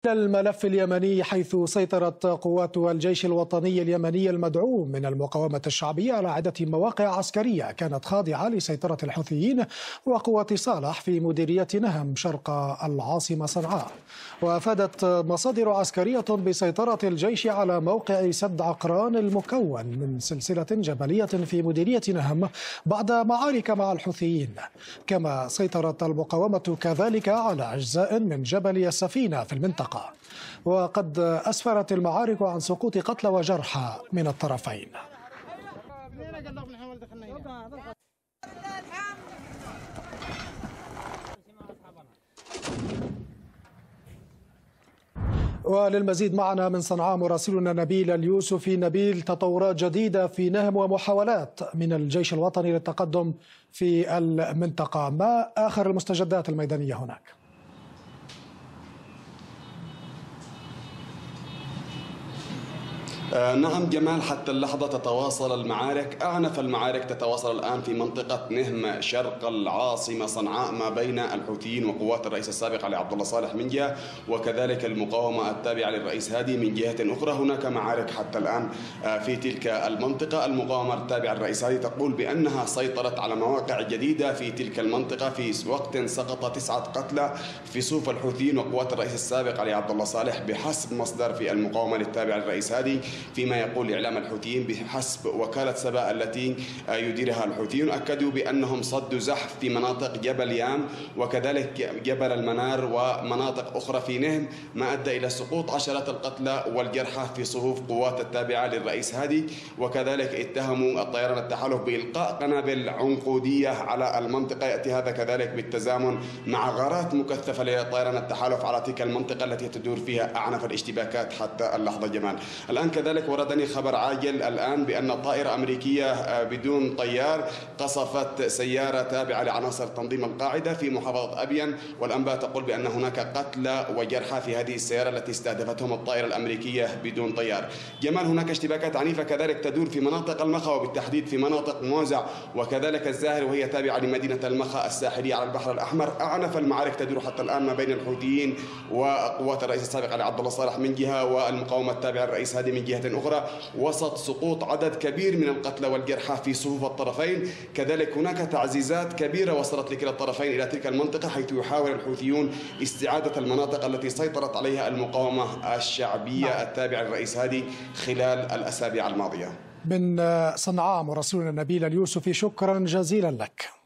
الملف اليمني، حيث سيطرت قوات الجيش الوطني اليمني المدعوم من المقاومة الشعبية على عدة مواقع عسكرية كانت خاضعة لسيطرة الحوثيين وقوات صالح في مديرية نهم شرق العاصمة صنعاء. وأفادت مصادر عسكرية بسيطرة الجيش على موقع سد عقران المكون من سلسلة جبلية في مديرية نهم بعد معارك مع الحوثيين. كما سيطرت المقاومة كذلك على أجزاء من جبل السفينة في المنطقة. وقد أسفرت المعارك عن سقوط قتلى وجرحى من الطرفين. وللمزيد معنا من صنعاء مراسلنا نبيل اليوسفي. نبيل، تطورات جديدة في نهم ومحاولات من الجيش الوطني للتقدم في المنطقة، ما آخر المستجدات الميدانية هناك؟ نعم جمال، حتى اللحظة تتواصل المعارك. أعنف المعارك تتواصل الآن في منطقة نهم شرق العاصمة صنعاء ما بين الحوثيين وقوات الرئيس السابق علي عبد الله صالح من جهة، وكذلك المقاومة التابعة للرئيس هادي من جهة أخرى. هناك معارك حتى الآن في تلك المنطقة. المقاومة التابعة للرئيس هادي تقول بأنها سيطرت على مواقع جديدة في تلك المنطقة في وقت سقط 9 قتلى في صفوف الحوثيين وقوات الرئيس السابق علي عبد الله صالح بحسب مصدر في المقاومة التابعة للرئيس هادي، فيما يقول إعلام الحوثيين بحسب وكالة سبا التي يديرها الحوثيون. أكدوا بأنهم صدوا زحف في مناطق جبل يام وكذلك جبل المنار ومناطق أخرى في نهم، ما أدى إلى سقوط عشرات القتلى والجرحى في صفوف قوات التابعة للرئيس هادي. وكذلك اتهموا الطيران التحالف بإلقاء قنابل عنقودية على المنطقة. يأتي هذا كذلك بالتزامن مع غارات مكثفة لطيران التحالف على تلك المنطقة التي تدور فيها أعنف الاشتباكات حتى اللحظة جمال. الآن كذلك وردني خبر عاجل الآن بأن طائرة أمريكية بدون طيار قصفت سيارة تابعة لعناصر تنظيم القاعدة في محافظة أبين، والأنباء تقول بأن هناك قتلى وجرحى في هذه السيارة التي استهدفتهم الطائرة الأمريكية بدون طيار. جمال، هناك اشتباكات عنيفة كذلك تدور في مناطق المخا وبالتحديد في مناطق موزع وكذلك الزاهر، وهي تابعة لمدينة المخا الساحلية على البحر الأحمر. أعنف المعارك تدور حتى الآن ما بين الحوثيين وقوات الرئيس السابق علي عبد الله صالح من جهة والمقاومة التابعة للرئيس هادي من جهة أخرى، وسط سقوط عدد كبير من القتلى والجرحى في صفوف الطرفين. كذلك هناك تعزيزات كبيرة وصلت لكلا الطرفين إلى تلك المنطقة، حيث يحاول الحوثيون استعادة المناطق التي سيطرت عليها المقاومة الشعبية التابعة للرئيس هادي خلال الأسابيع الماضية. من صنعاء مراسلنا نبيل اليوسفي، شكرا جزيلا لك.